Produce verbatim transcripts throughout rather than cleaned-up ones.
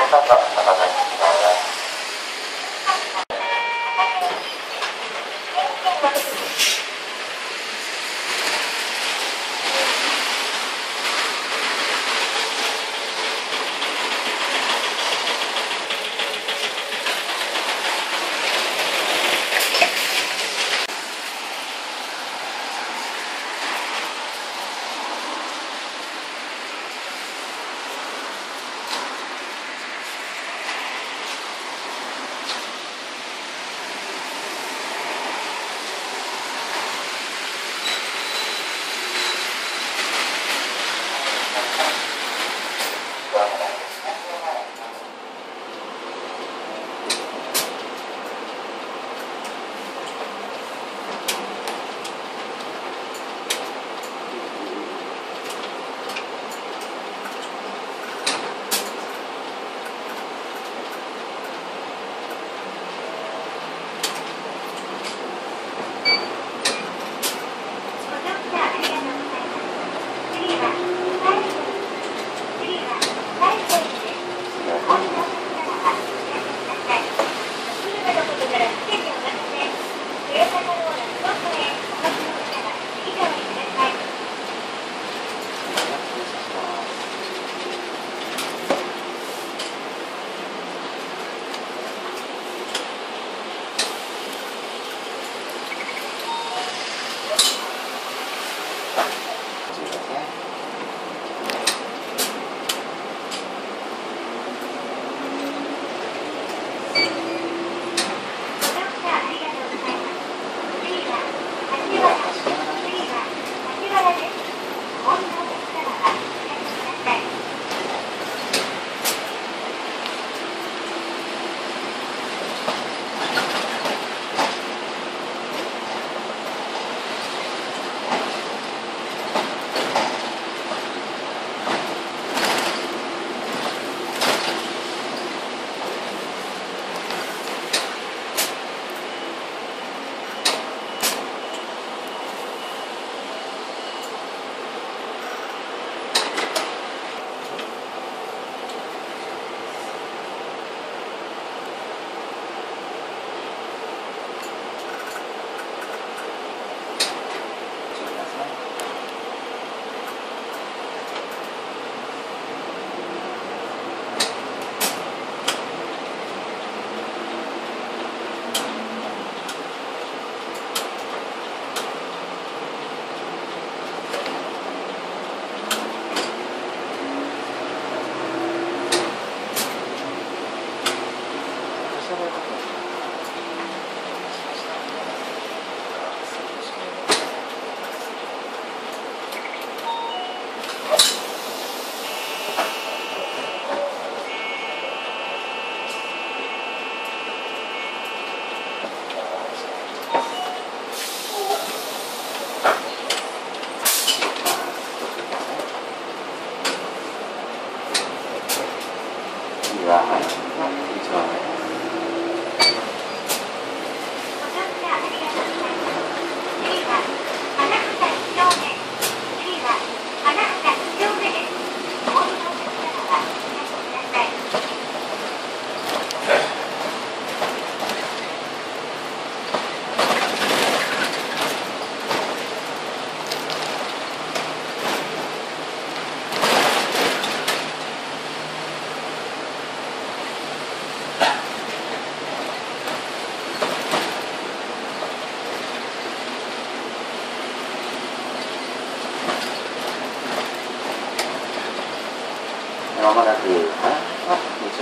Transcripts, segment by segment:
まもなく、あ、にちょうめです。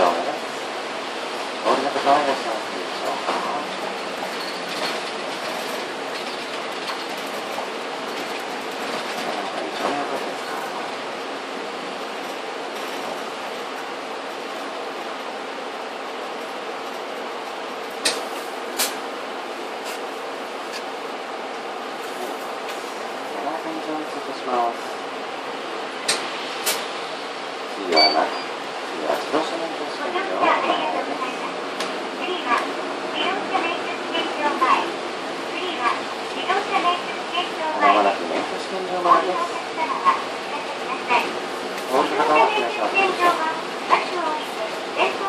お降りの方はいらっしゃいますでしょうか。にちょうめの方ですか。ななかにちょうめ通過します。次はな、次は自動車免許試験場を行います。 次は自動車免許試験場前。次は自動車免許試験場前。 まもなく免許試験場前です。お降りの方はお願いします。 自動車免許試験場はバスを降りて前方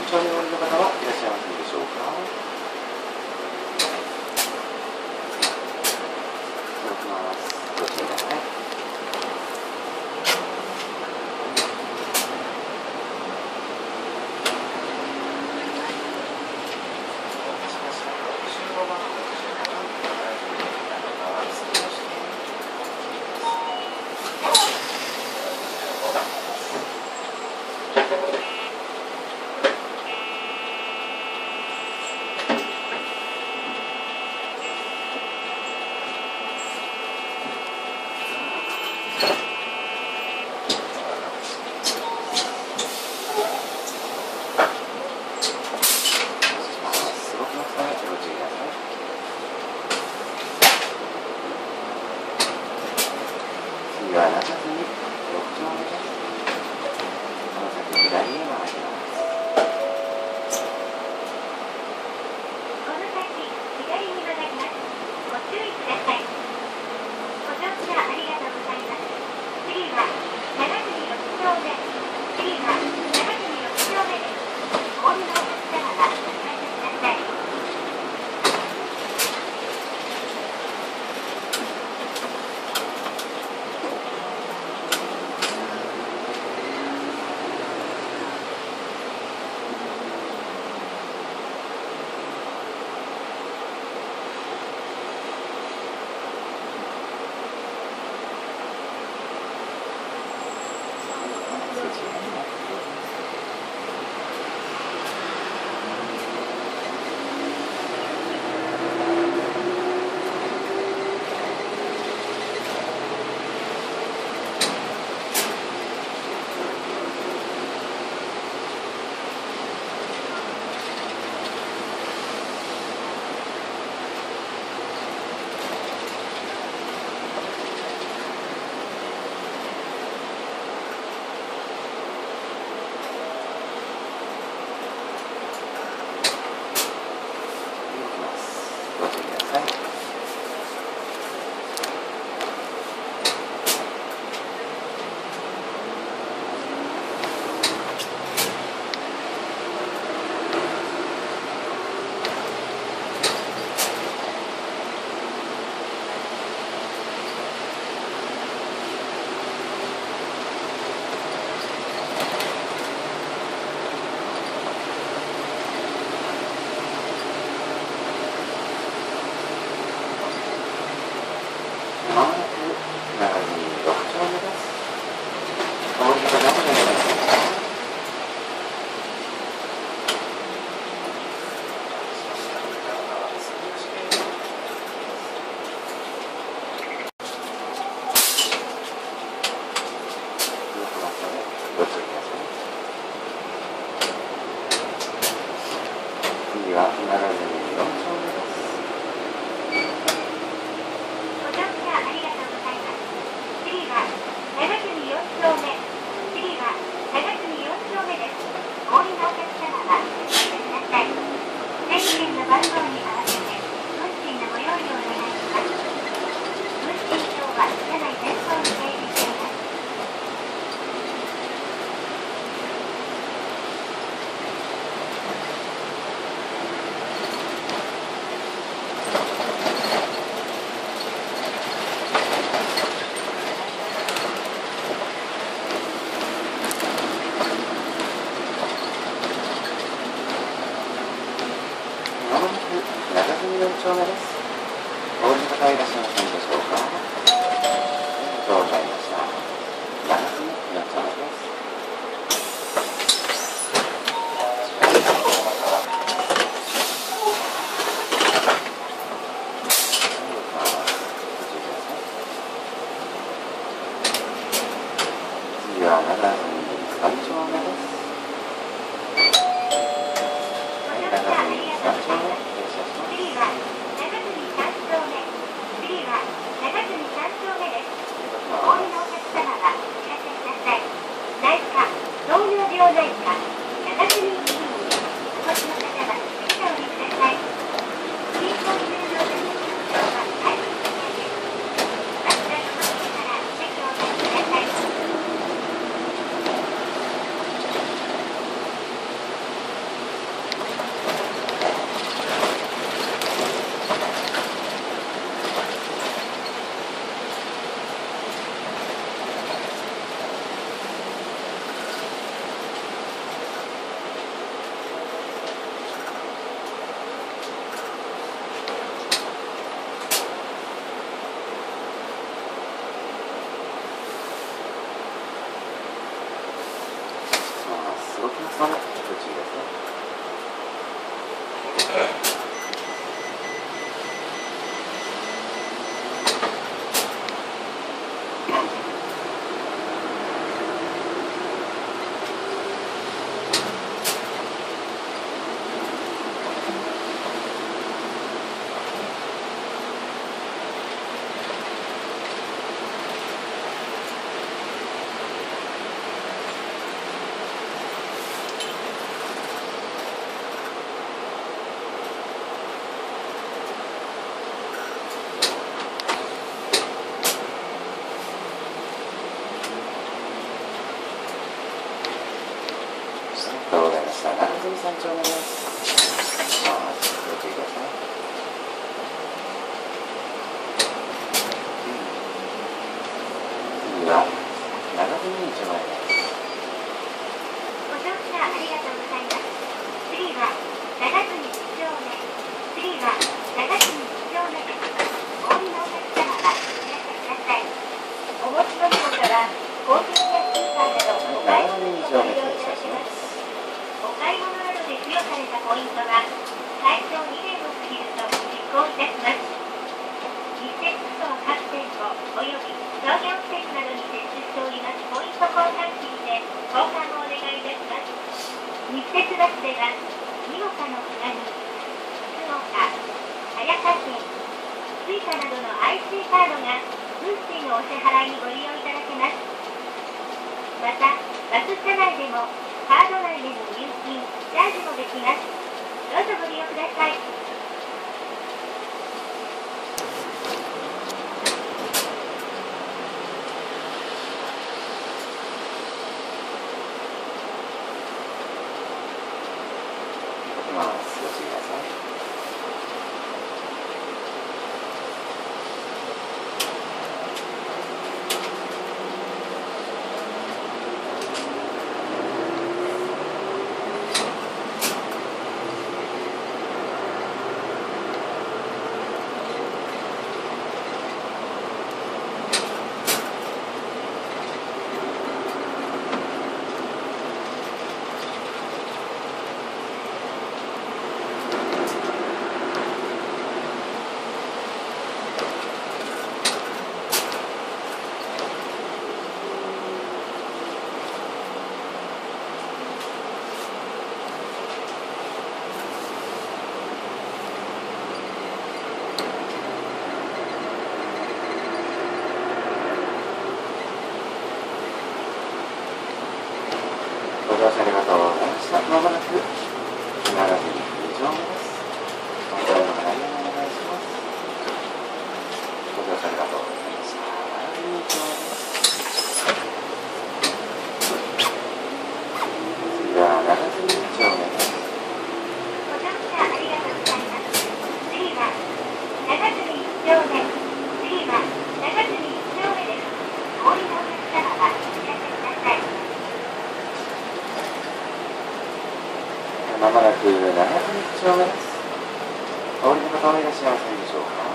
丁目お降りの方はいらっしゃいますでしょうか。失礼します。ご注意ください。次は中津にろく丁目です。その先左へ回ります。 この先左に曲がります。ご注意ください。ご乗車ありがとうございます。次は長住ろく丁目。次は長住ろく丁目です。お降りのお客様はお控えください。 ご注意ください。まもなく長住ろく丁目です。お降りの方お願いします。ご注意ください。次は長住よん丁目です。 ご乗車ありがとうございます。次は長住よん丁目。次は長住よん丁目です。お降りのお客様はお控えください。全券の番号に合わせて運賃のご用意をお願いします。運賃表は車内前方に掲示しています。 まもなく長住よん丁目です。お降りの方いらっしゃいませんでしょうか。どうございました。長住よん丁目です。次は長住さん丁目です。はい、長住さん丁目停車します。 次は長住さん丁目。次は長住さん丁目です。お降りのお客様はお知らせください。内科、糖尿病内科、長住医院にお越しの方は席をお降りください。進行中のお客様は外部席です。枕の前から席をお降りください。 ご注意ください。 ご乗車ありがとうございます。次は長住よん丁目。次は長住よん丁目です。お降りのお客様はお控えください。全券の番号に合わせて運賃のご用意をお願いします。運賃表は車内前方に掲示しています。 まもなく長住ろく丁目です。お降りの方いらっしゃいませんでしょうか。どうございました。長住よん丁目です。 ご乗車ありがとうございます。次は長住よん丁目。 まもご注意ですね。ありがとうございました。中住さん丁目です。まあ、ご注意ください。次は長住に丁目です。 ご乗車ありがとうございます。次は長住いち丁目。次は長住いち丁目です。お降りのお客様はおやめください。お持ちの荷物はコーヒーやスーパーなどお買い物にご利用いただけます。お買い物などで付与されたポイントは最長にねんを過ぎると実行いたします。日節等各店舗および商業施設などに設置しておりますポイント交換機にて交換をお願いいたします。日節バスではにごかのつなぎ、福岡、早川県、スイカなどの アイシー カードが運賃のお支払いにご利用いただけます。また、バス車内でもカード内での入金、チャージもできます。どうぞご利用ください。 まあ、ご注意ください。ご乗車ありがとうございました。まもなく長住に丁目です。お乗りの方にお願いします。ご乗車ありがとうございました。長住に丁目です。次は長住に丁目です。 ご乗車ありがとうございます。次は長住いち丁目。次は長住いち丁目です。お降りのお客様はおやめください。 まもなく長住いち丁目です。お降りの方はいらっしゃいませんでしょうか。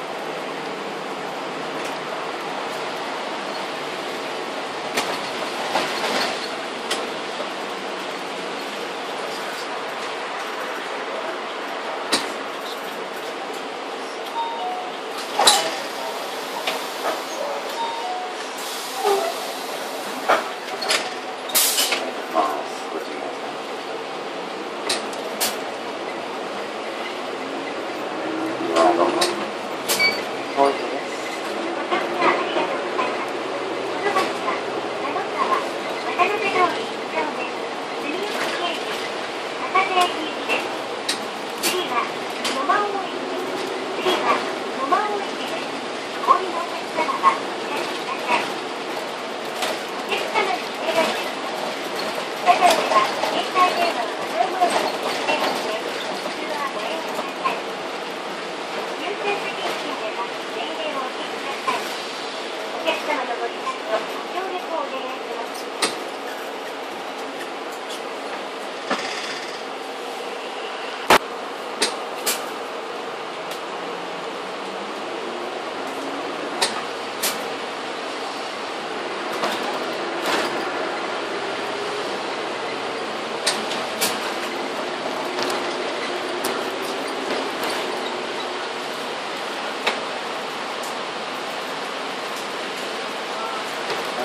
まあ、ご注意ください。今どうも。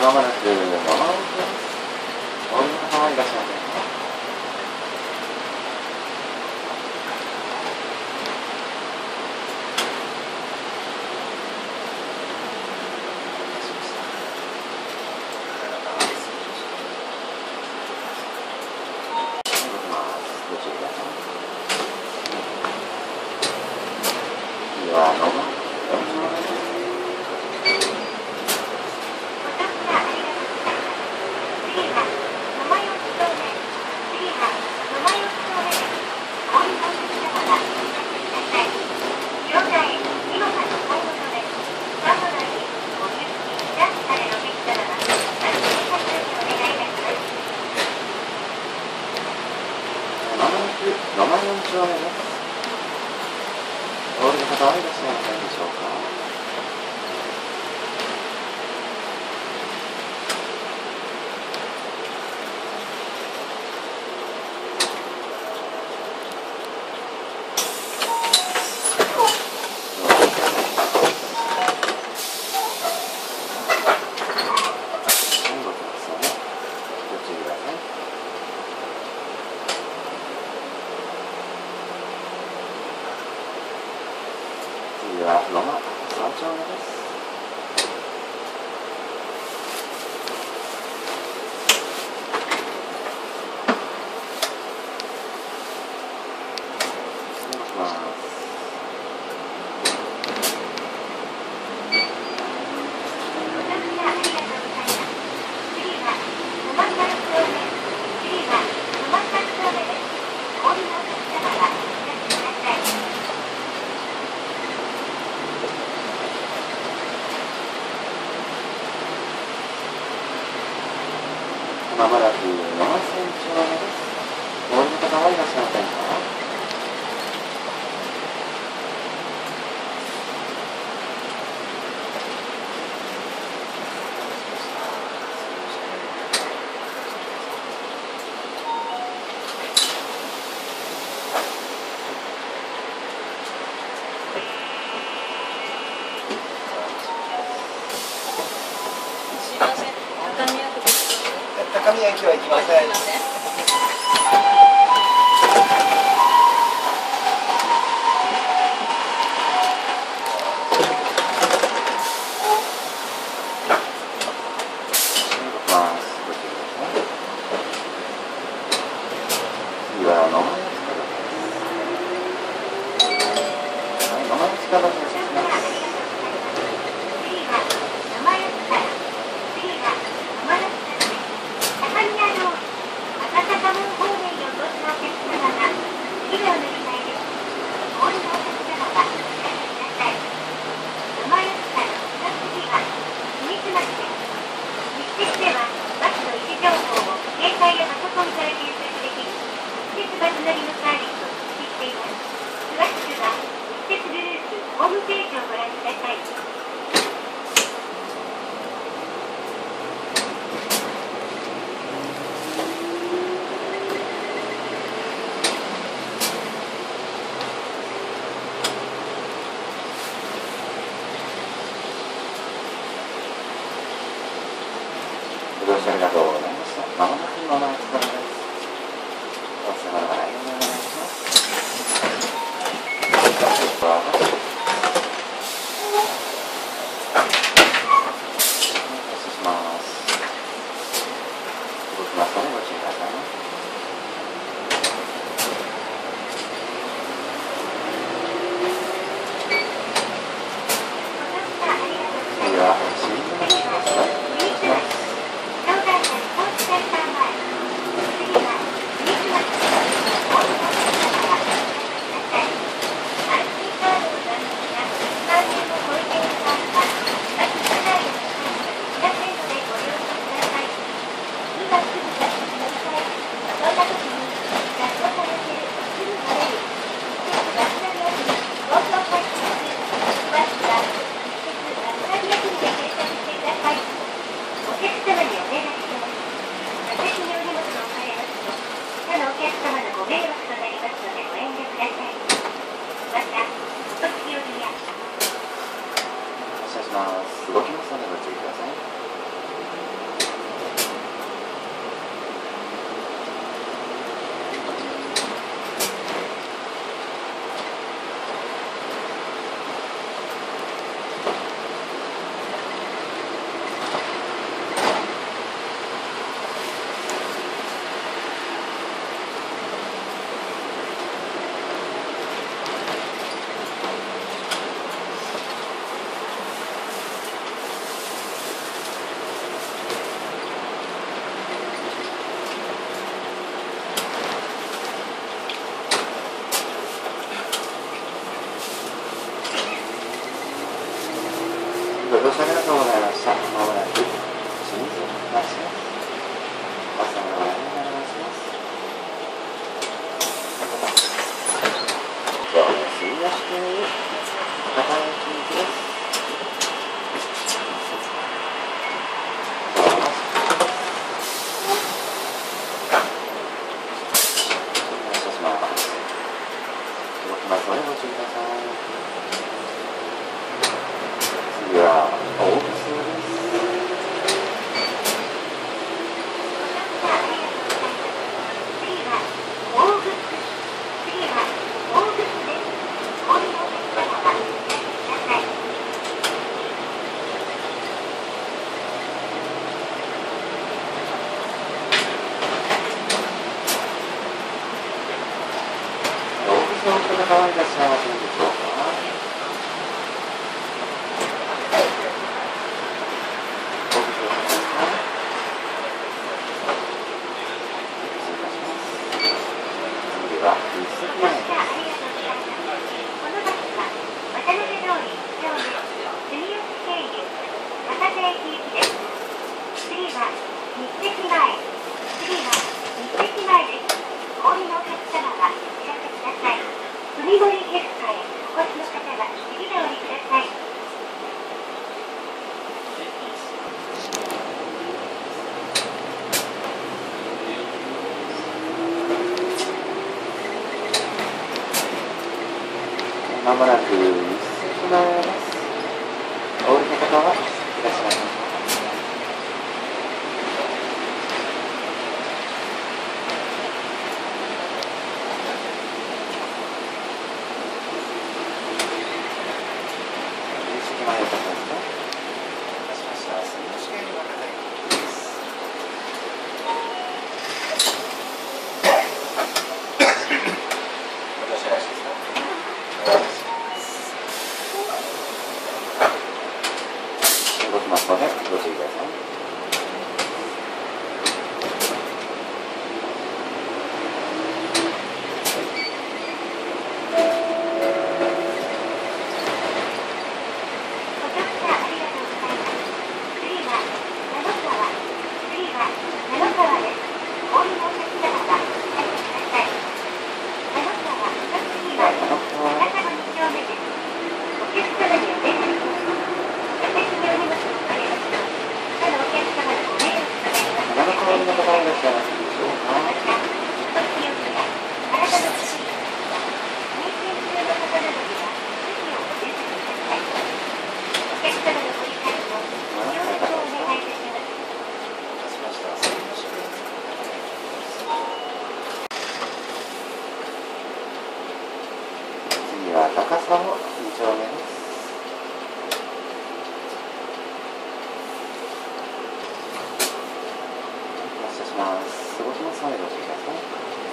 まもなく野間口です。お降りの方はいらっしゃいませんか？ご注意ください。次は野間よん丁目です。野間よん丁目です。お降りの方はいらっしゃいませんでしょうか？次は野間さん丁目です。失礼します。まもなく野間せん丁目です。お降りの方はいらっしゃいませんか？ 高宮駅は行きません。 次は野間四塚です。野間四塚です。ホームページをご覧ください。ご乗車ありがとうございました。まもなく野間四塚です。お疲れ様でございます。動きますのでご注意ください。 方はいらっしゃいませんでしょうか。ご無沙汰ですか。失礼いたします。次は一席前です。 このバスは渡辺通りいち丁目住吉経由高瀬駅行きです。次は日赤前。次は日赤前です。お降りのお客様はお知らせください。海森ヘフカへお越しの方は次でお降りください。 まもなく一席前です。お降りの方はいらっしゃいませんか。前をかけますか。 出しました。住吉経由博多駅です。私はですか。 動きますのでご注意ください。次は高砂に丁目です。発車します。過ごしますのでご注意ください。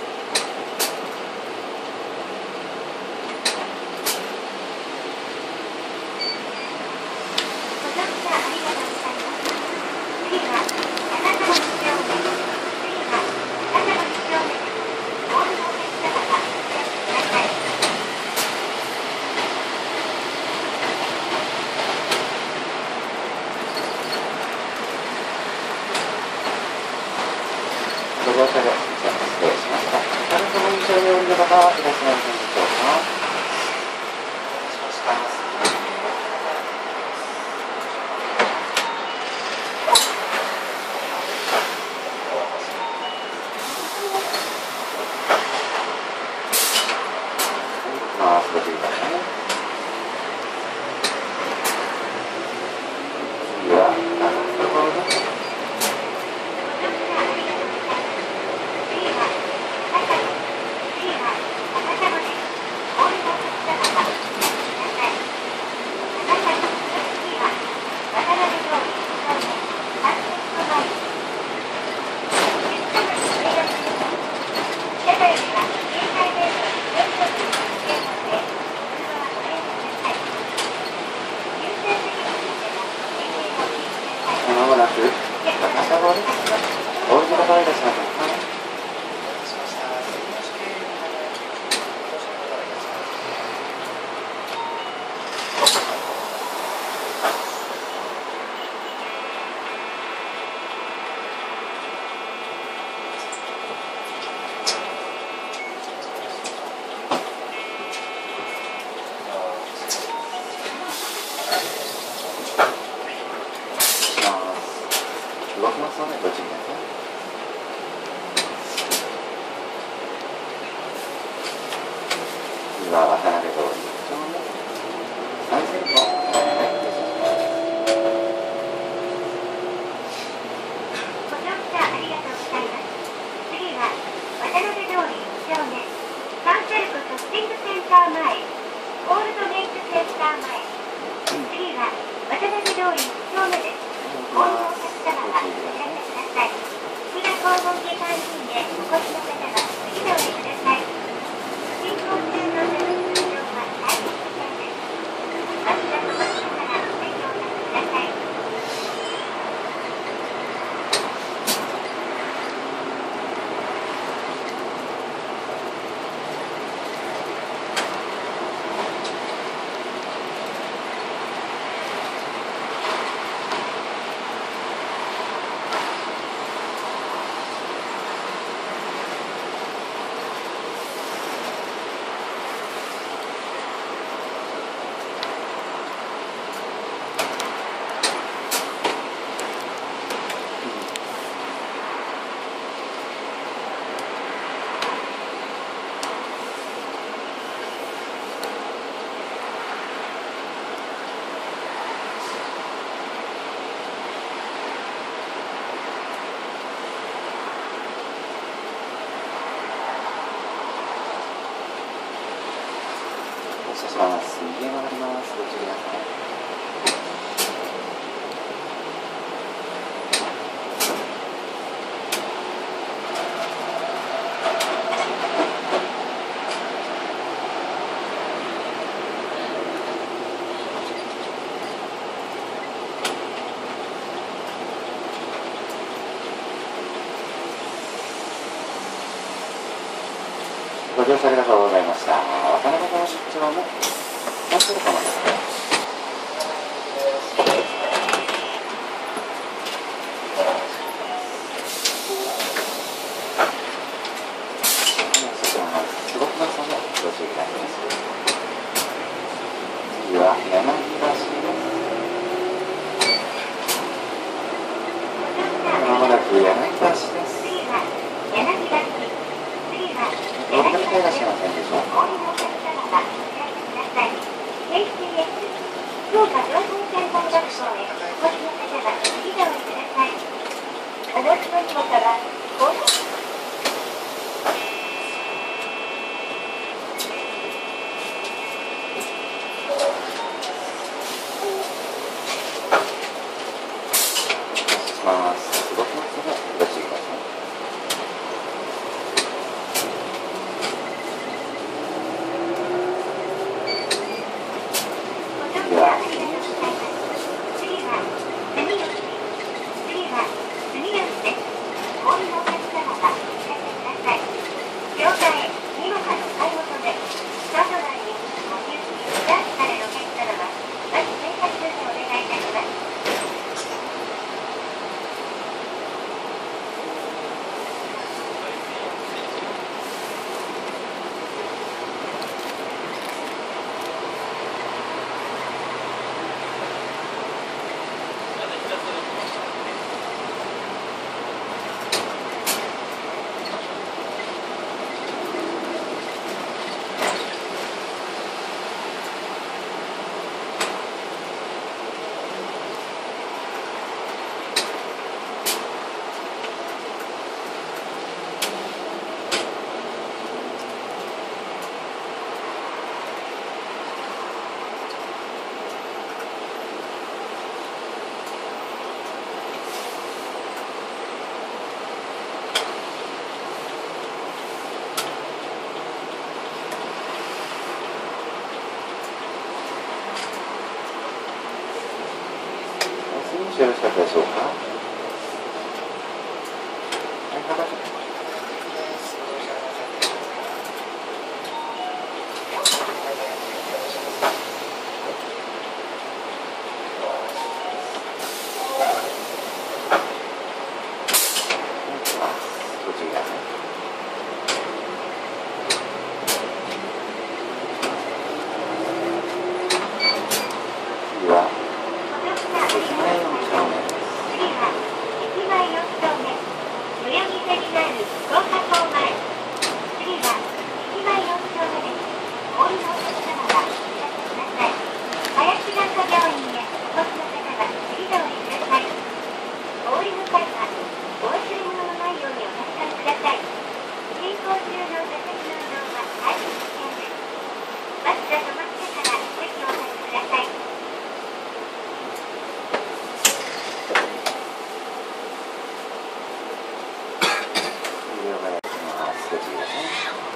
ご乗車で失礼しました。高砂に丁目お降りの方はいらっしゃいませんでしょうか。 出しました。住吉経由博多駅まあ、ご注意ください。次は高砂です。まもなく高砂です。お降りの方はいらっしゃいませんか。 出しました。住吉経由博多駅お越しの方はいらっしゃいますか。 動きますのでご注意ください。次は渡辺通りいち丁目さん線のお乗り換え停車します。 ご乗車ありがとうございます。次は渡辺通りいち丁目サンセルコショッピングセンター前オールドメイクセンター前。次は渡辺通りいち丁目です。お降りのお客様はお知らせください。福田黄金下山人でお越しの方は次でお降りください。進行中のます。右へ曲がります。ご注意ください。ご乗車ありがとうございました。渡辺川出張のキャンセルかもです。動きますのでご注意ください。次は柳橋です。まもなく柳橋です。お分かりいらっしゃいませんでしょうか。 福岡情報専門学校へお越しの方は次でお降りください。お申し込み方はこうます。動きますのでご注意ください。では次は住吉です。次は住吉です。お降りのお客様はお知らせください。両替にもかの買い物でスタート内にご入金ダーチされるお客様はまず生活にお願いいたします。よろしかったでしょうか。はい、形。ご注意ください。次は駅前よん丁目。 駅前よん丁目、最寄り線になる福岡港前。次は駅前よん丁目です。お降りのお客様はお知らせください。林眼科病院へお越しの方は次でお降りください。お降りの際はお忘れ物のないようにお確かめください。進行中の座席の移動は大変危険です。バスが止まってから席をお立ちください。ご注意ください。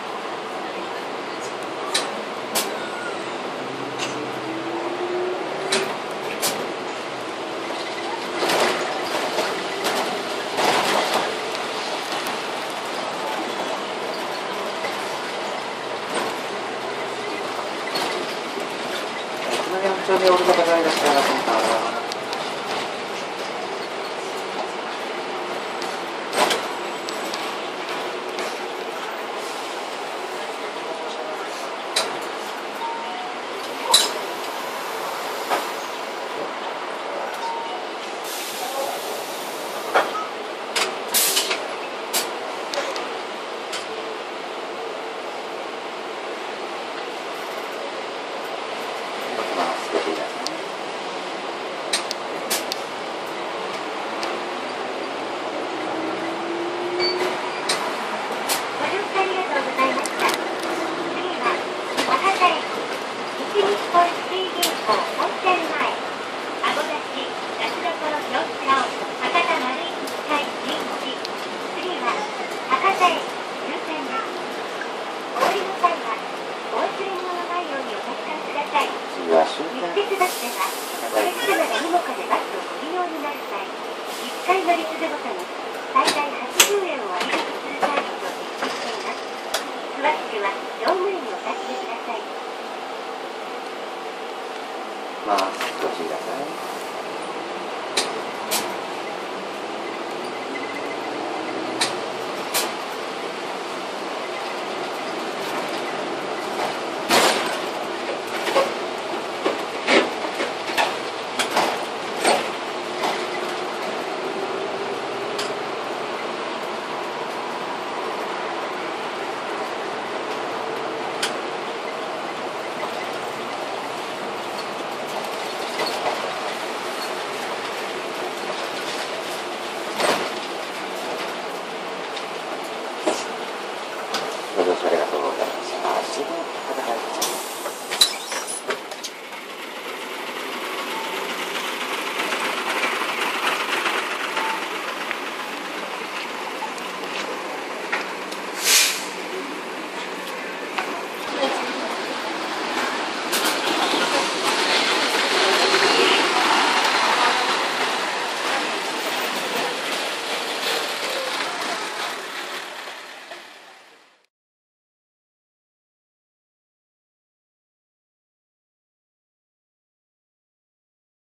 駅前よん丁目お降りの方いらっしゃいませんか。ご注意ください。 ご乗車ありがとうございました。終電